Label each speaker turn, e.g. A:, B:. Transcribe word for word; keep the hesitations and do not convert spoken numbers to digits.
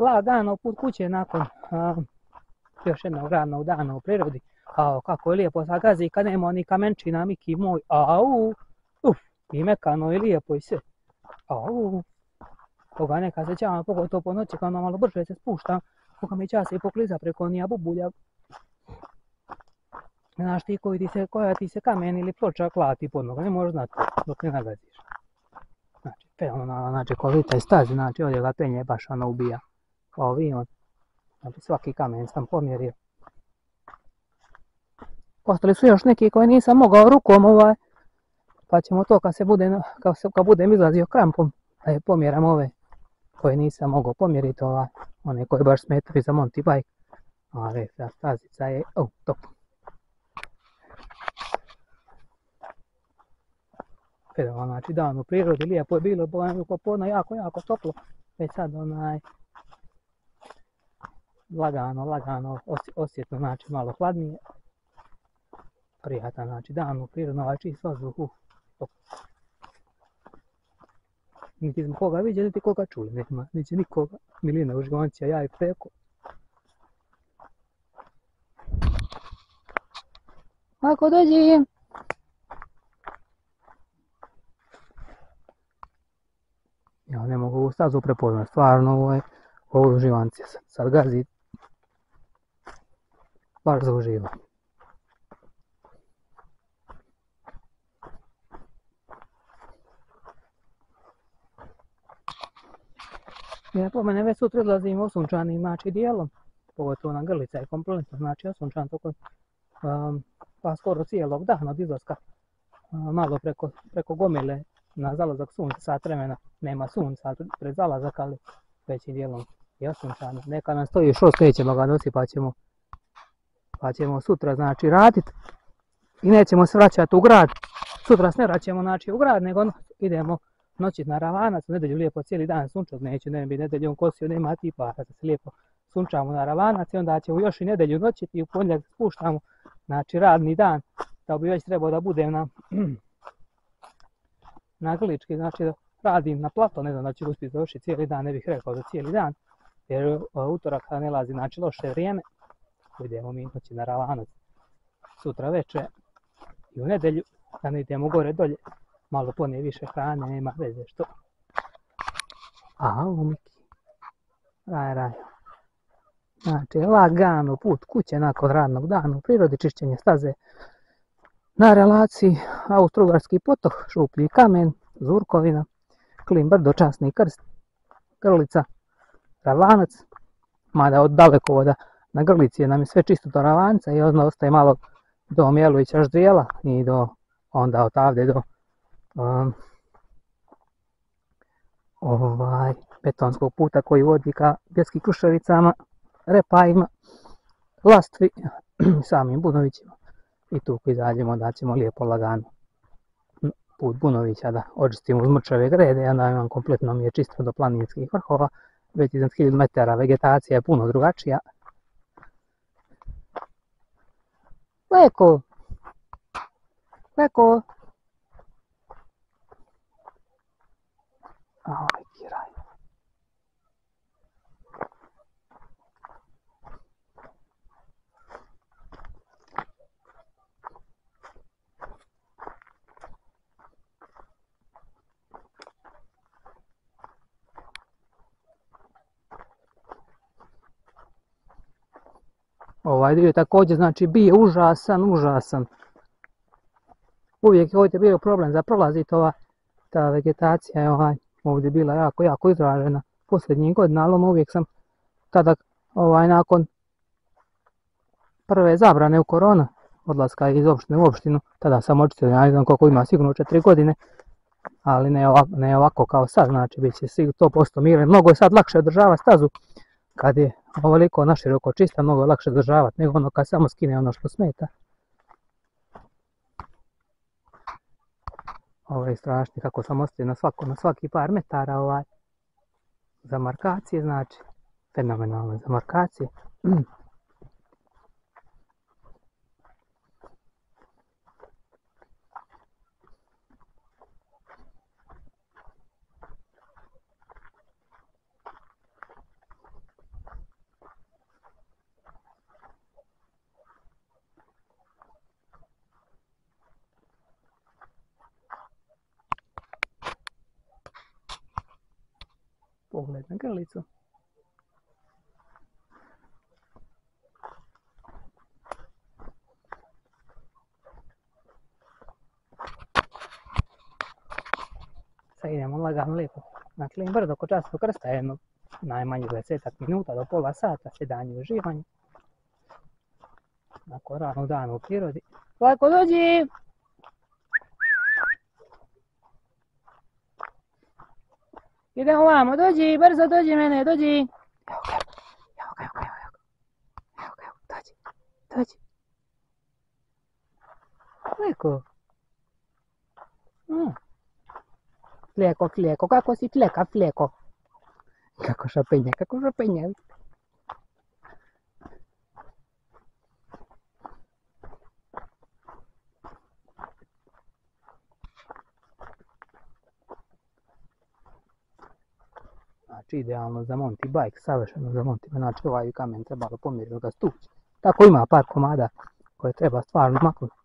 A: lagano put kuće nakon a, još jednog radnog dana u prirodi. Ao, kako je lijepo sad gazi kad nema ni kamenčina, Miki moj, au, uf, i mekano i lijepo i sve. Au, toga neka se ćama, pogotovo po noći kad ono malo brže se spuštam, koga mi čas i pokliza preko nija bubulja. Znaš ti koji ti se, koja ti se kamen ili ploča klati pod noga, ne možeš znati dok ne nagaziš. Znači, fenomenalno, znači kolita i stazi, znači ovdje ga penje baš ono ubija. Ovi on, znači svaki kamen sam pomjerio. Ostali su još neki koji nisam mogao rukom ovaj, pa ćemo to kad se bude, kad, se, kad budem izlazio krampom, da je pomjeram ove koje nisam mogao pomjeriti, ovaj, one koje baš smetaju za Monty bike. Ali ta stazica je, oh, top. Fenomenalno, znači dan u prirodi, lijepo je bilo, popodne jako, jako toplo, već sad onaj, lagano, lagano, osjetno, znači malo hladnije. Prijatan, znači dan u prirodi, ovaj čist vazduh, uh, top. Niti smo koga vidjeli, niti koga čuli, nema, niti nikoga, Milina Uživancija, ja i preko. Ako dođi! Ja ne mogu ovu stazu prepoznat, stvarno ovo je, ovo Uživancija sad, sad gazi, baš za uživo. Ja po mene već sutra odlazim osunčanim, znači dijelom, pogotovo na Grlica je kompletno, znači osunčan toko, um, pa skoro cijelog dana od izlaska, um, malo preko, preko gomile na zalazak sunca, sat vremena, nema sunca pred zalazak, ali većim dijelom je osunčano. Neka nam stoji šost, nećemo ga nositi pa ćemo, pa ćemo sutra znači raditi i nećemo se vraćati u grad. Sutra se ne vraćamo znači u grad, nego idemo noćit na Ravanac, u nedjelju lijepo cijeli dan sunčat, neću ne bi nedeljom kosio, nema tipa, da se lijepo sunčamo na Ravanac i onda ćemo još i nedjelju noćiti i u ponedjeljak spuštamo, znači radni dan, da bi već trebao da budem na, na Grlički, znači da radim na plato, ne znam da ću uspjeti završiti cijeli dan, ne bih rekao za cijeli dan, jer utorak ne lazi, znači loše vrijeme, idemo mi noći na Ravanac sutra večer i u nedjelju, da ne idemo gore dolje, malo ponije više hrane, nema veze što. Au, Miki. Raj, raj. Znači, lagano put kuće nakon radnog dana u prirodi, čišćenje staze na relaciji Austrougarski potok, Šuplji kamen, Zurkovina, Klin brdo, Časni krst, Grlica, Ravanac, mada od dalekovoda na Grlici nam je sve čisto do Ravanca i onda ostaje malo do Mjelovića Ždrijela i do, onda odavde do Um, ovaj, betonskog puta koji vodi ka Bjedskim Kruševicama, Repajima, Lastvi, samim Bunovićima. I tu koji izađemo da ćemo lijepo lagano put Bunovića da očistimo uz mrčave grede, onda imam kompletno mi je čisto do planinskih vrhova, već iznad hiljadu metara vegetacija je puno drugačija. Leko! Leko! Ao, Miki, raj. Ovaj dio također znači bio užasan, užasan. Uvijek je ovdje bio problem za prolaziti, ova ta vegetacija je ovaj, ovdje bila jako, jako izražena posljednjih godina, ali uvijek sam tada, ovaj, nakon prve zabrane u korona, odlaska iz opštine u opštinu, tada sam očistio, ja ne znam koliko ima, sigurno četiri godine, ali ne ovako, ne ovako kao sad, znači bit će sigurno sto posto miran. Mnogo je sad lakše održavati stazu kad je ovoliko naširoko čista, mnogo je lakše održavati nego ono kad samo skine ono što smeta. Ovo je strašno kako sam ostavio na, svako, na svaki par metara ovaj, za markacije, znači fenomenalne za markacije. Pogled na grlicu. Sad idemo lagano lijepo na Klin brdo kod Časnog krsta, jedno najmanje dvadesetak minuta do pola sata, sjedanje i uživanje. Nakon ranog dana u prirodi. Lako dođi! Idemo vamo, dođi, brzo dođi mene, dođi! Evo ga, evo ga, evo ga, evo ga, evo ga, evo ga, dođi, dođi. Leko. Mm. Flijeko, flijeko, kako si flijeka, flijeko? Kako šapenja, kako šapenja. Znači idealno za mountain bike, savršeno za mountain, znači ovaj kamen trebalo pomjerno ga stući. Tako ima par komada koje treba stvarno maknuti.